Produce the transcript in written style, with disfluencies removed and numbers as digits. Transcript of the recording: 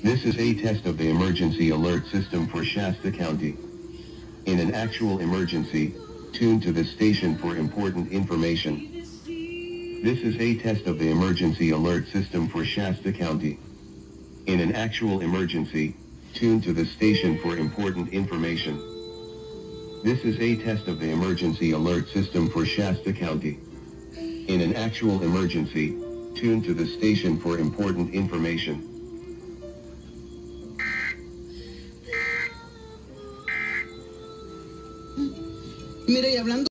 This is a test of the emergency alert system for Shasta County. In an actual emergency, tune to the station for important information. This is a test of the emergency alert system for Shasta County. In an actual emergency, tune to the station for important information. This is a test of the emergency alert system for Shasta County. In an actual emergency, tune to the station for important information. Mira, y hablando